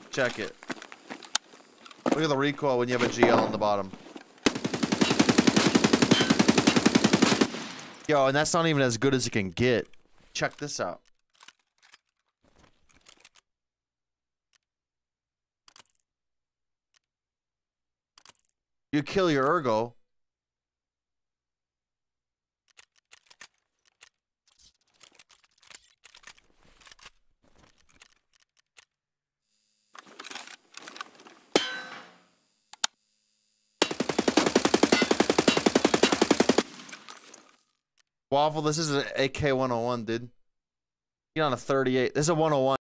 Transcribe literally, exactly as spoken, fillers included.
Check it. Look at the recoil when you have a G L on the bottom. Yo, and that's not even as good as it can get. Check this out. You kill your ergo. Waffle, this is an A K one oh one, dude. Get on a thirty-eight. This is a one oh one.